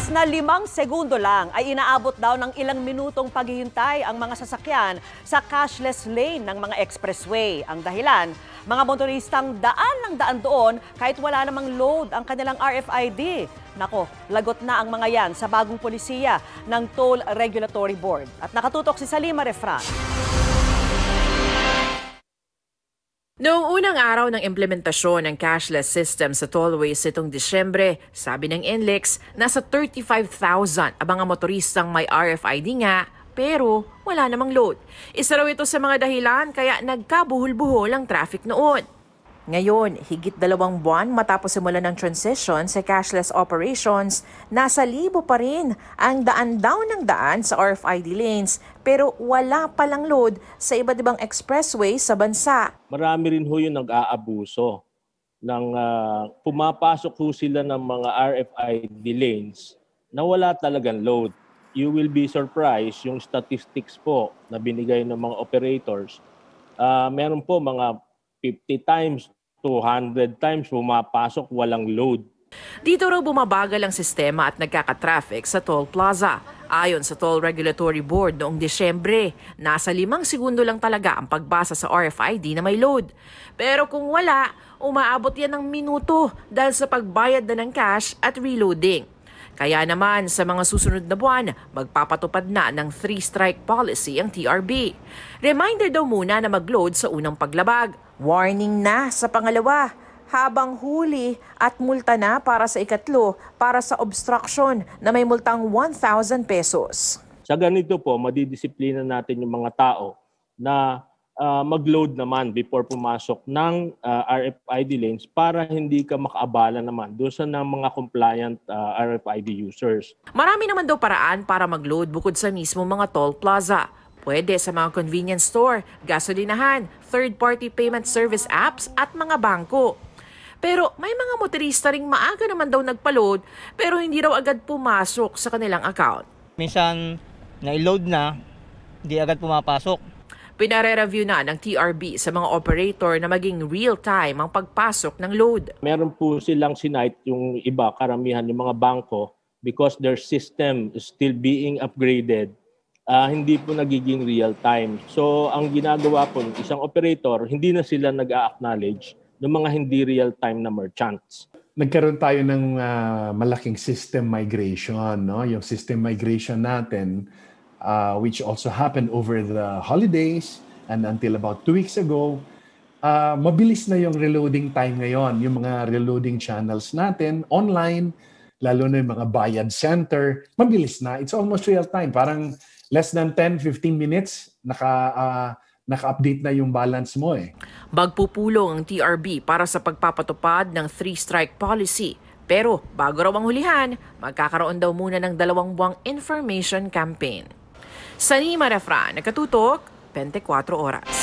na 5 segundo lang ay inaabot daw ng ilang minutong paghihintay ang mga sasakyan sa cashless lane ng mga expressway. Ang dahilan, mga motoristang daan ng daan doon kahit wala namang load ang kanilang RFID. Nako, lagot na ang mga yan sa bagong polisiya ng Toll Regulatory Board. At nakatutok si Salima Refran. Noong unang araw ng implementasyon ng cashless system sa tollways itong Disyembre, sabi ng NLEX, nasa 35,000 ang mga motoristang may RFID nga, pero wala namang load. Isa raw ito sa mga dahilan kaya nagkabuhol-buhol ang traffic noon. Ngayon, higit 2 buwan matapos simulan ng transition sa cashless operations, nasa libo pa rin ang daan-down ng daan sa RFID lanes pero wala palang load sa iba't ibang expressway sa bansa. Marami rin ho yung nag-aabuso. Pumapasok ho sila ng mga RFID lanes na wala talagang load. You will be surprised yung statistics po na binigay ng mga operators. Meron po mga 50 times, 200 times pumapasok, walang load. Dito raw bumabagal ang sistema at nagkaka-traffic sa toll plaza. Ayon sa Toll Regulatory Board noong Disyembre, nasa 5 segundo lang talaga ang pagbasa sa RFID na may load. Pero kung wala, umaabot yan ng minuto dahil sa pagbayad na ng cash at reloading. Kaya naman sa mga susunod na buwan, magpapatupad na ng 3-strike policy ang TRB. Reminder daw muna na mag-load sa unang paglabag. Warning na sa pangalawa, habang huli at multa na para sa ikatlo para sa obstruction na may multang 1,000 pesos. Sa ganito po, madidisiplina natin yung mga tao na mag-load naman before pumasok ng RFID lanes para hindi ka makaabala naman doon sa mga compliant RFID users. Marami naman daw paraan para mag-load bukod sa mismo mga toll plaza. Pwede sa mga convenience store, gasolinahan, third-party payment service apps at mga bangko. Pero may mga motorista ring maaga naman daw nagpa-load pero hindi raw agad pumasok sa kanilang account. Minsan na-load na, hindi agad pumapasok. Pinare-review na ng TRB sa mga operator na maging real-time ang pagpasok ng load. Meron po silang sinight yung iba, karamihan yung mga bangko because their system is still being upgraded. Hindi po nagiging real-time. So ang ginagawa po ng isang operator, hindi na sila nag-a-acknowledge ng mga hindi real-time na merchants. Nagkaroon tayo ng malaking system migration, no? Yung system migration natin, which also happened over the holidays and until about 2 weeks ago, mabilis na yung reloading time ngayon. Yung mga reloading channels natin online, lalo na yung mga bayad center, mabilis na. It's almost real time. Parang less than 10-15 minutes, naka-update na yung balance mo eh. Magpupulong ang TRB para sa pagpapatupad ng 3-strike policy. Pero bago raw ang hulihan, magkakaroon daw muna ng 2 buwang information campaign. Salima Refran, nakatutok, 24 Oras.